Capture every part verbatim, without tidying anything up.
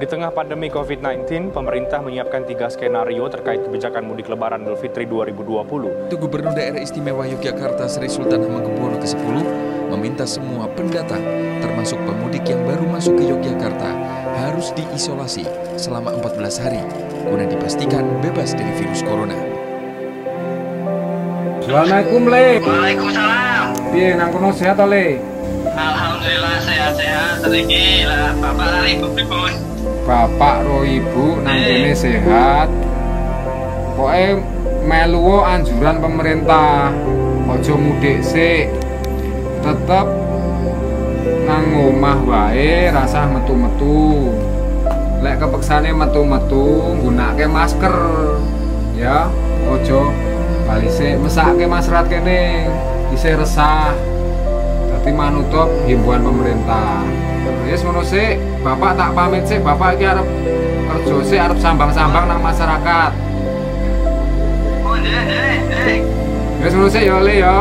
tengah pandemi covid sembilan belas, pemerintah menyiapkan tiga skenario terkait kebijakan mudik Lebaran Idul Fitri dua ribu dua puluh. Gubernur Daerah Istimewa Yogyakarta Sri Sultan Hamengkubuwono kesepuluh meminta semua pendatang, termasuk pemudik yang baru masuk ke Yogyakarta, harus diisolasi selama empat belas hari, guna dipastikan bebas dari virus corona. Assalamualaikum, Le. Waalaikumsalam. Piye nang kono sehat to, Le? Alhamdulillah sehat-sehat. Rezeki lah, Bapak lari pripun? Bapak ro ibu nang kene sehat. Pokoke melu anjuran pemerintah, ojo mudik sik. Tetep nang omah wae, rasah metu-metu. Lek kepeksane metu-metu, gunake masker. Ya, ojo bali sik mesake masyarakat kene isih resah. Dadi manutup himbauan pemerintah. Wis ngono sik, Bapak tak pamit sik, Bapak iki arep kerja sik, arep sambang-sambang nang masyarakat. Oh, nggih, nggih, nggih. Wis ngono sik ya, Le ya.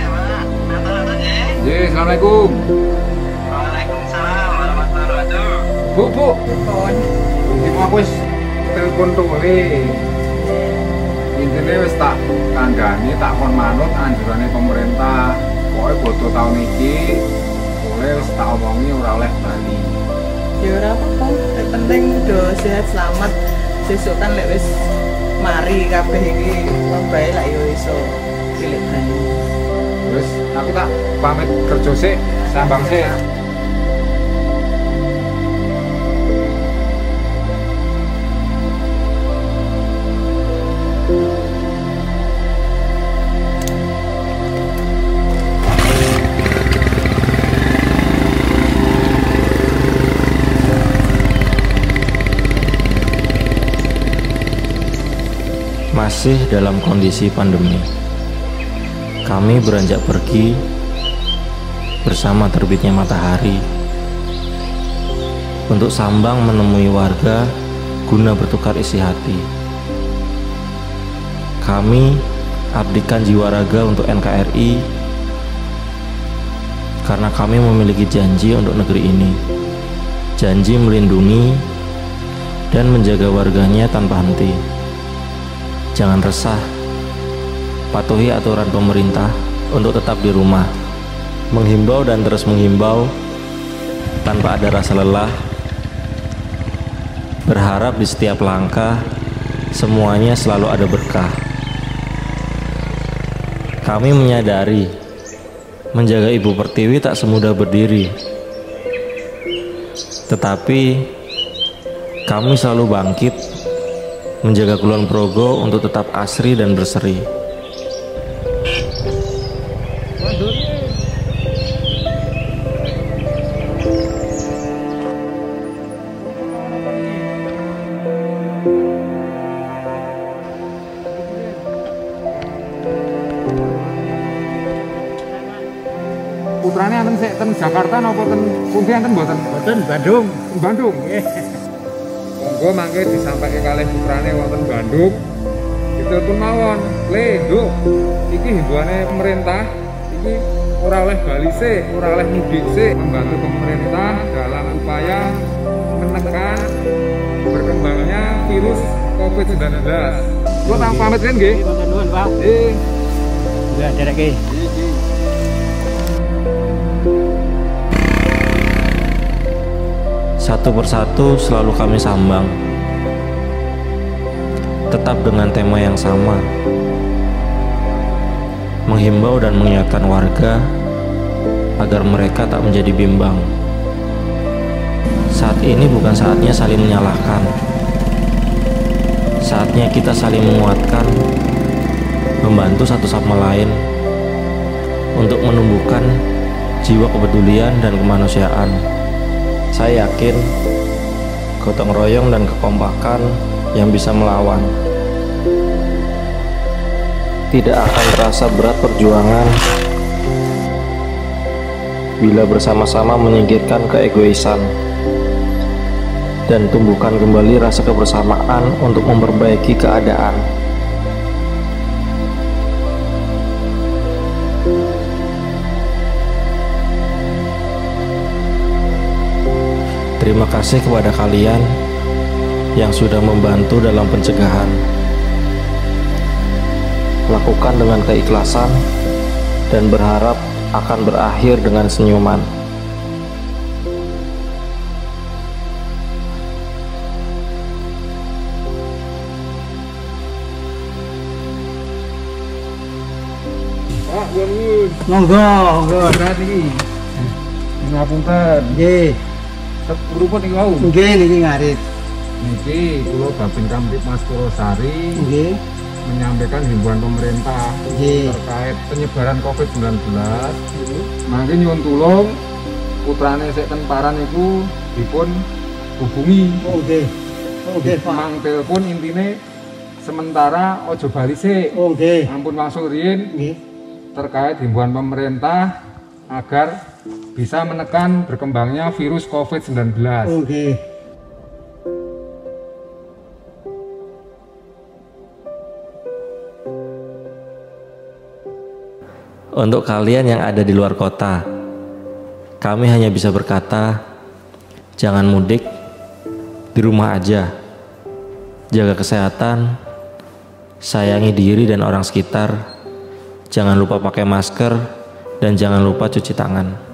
Nggih, Assalamualaikum. Waalaikumsalam warahmatullahi wabarakatuh. Bu, Bu. Telepon. Iki aku wis telepon tuh, Le. Intine wis tak kandhani, tak kon manut anjurane pemerintah. Pokoke bodo tahun iki oleh wis tak omongi ora oleh bali. Ya ora apa-apa, yang penting udah sehat selamat. Sesuk kan lek wis mari kabeh iki wae lak yo iso pilih bali. Wis aku tak pamit kerja sik, sambang sik. Masih dalam kondisi pandemi, kami beranjak pergi bersama terbitnya matahari untuk sambang menemui warga guna bertukar isi hati. Kami abdikan jiwa raga untuk N K R I karena kami memiliki janji untuk negeri ini, janji melindungi dan menjaga warganya tanpa henti. Jangan resah, patuhi aturan pemerintah untuk tetap di rumah, menghimbau dan terus menghimbau tanpa ada rasa lelah, berharap di setiap langkah semuanya selalu ada berkah. Kami menyadari menjaga Ibu Pertiwi tak semudah berdiri, tetapi kami selalu bangkit menjaga Kulon Progo untuk tetap asri dan berseri. Putrane enten sik ten Jakarta napa ten pundi enten mboten? Mboten Bandung. Bandung. Nggih. Monggo mangke disampaikan kalih putrane wonten Bandung. Ditelepon mawon, Le, Nduk. Iki himbauane pemerintah, iki ora oleh bali sik, ora oleh mudik sik, membantu pemerintah dalam upaya menekan berkembangnya virus covid sembilan belas. Kula tak pamit kan nggih? Matur nuwun, Pak. Nggih. Ya, dereke. Satu persatu selalu kami sambang, tetap dengan tema yang sama, menghimbau dan mengingatkan warga agar mereka tak menjadi bimbang. Saat ini bukan saatnya saling menyalahkan, saatnya kita saling menguatkan, membantu satu sama lain untuk menumbuhkan jiwa kepedulian dan kemanusiaan. Saya yakin gotong royong dan kekompakan yang bisa melawan. Tidak akan terasa berat perjuangan bila bersama-sama menyingkirkan keegoisan dan tumbuhkan kembali rasa kebersamaan untuk memperbaiki keadaan. Terima kasih kepada kalian yang sudah membantu dalam pencegahan. Lakukan dengan keikhlasan dan berharap akan berakhir dengan senyuman. Pak, bangun. Monggo, monggo berat iki. Ngapunten. Nggih, Sepurupun iki wau. nggih niki ngarit. Niki kula Babin Kamtipmas Purwosari Nggih, menyampaikan himbauan pemerintah nggih. terkait penyebaran covid sembilan belas. Mangke nyuwun tulung putrane sik ten Paran iku dipun hubungi. Oh nggih. Oh nggih, Pak. Mang telepon intine sementara ojo bali sik. Oh nggih. Ampun langsung riyin Nggih. terkait himbauan pemerintah agar bisa menekan berkembangnya virus covid sembilan belas. Oh nggih. Untuk kalian yang ada di luar kota, kami hanya bisa berkata, jangan mudik, di rumah aja. Jaga kesehatan, sayangi diri dan orang sekitar. Jangan lupa pakai masker dan jangan lupa cuci tangan.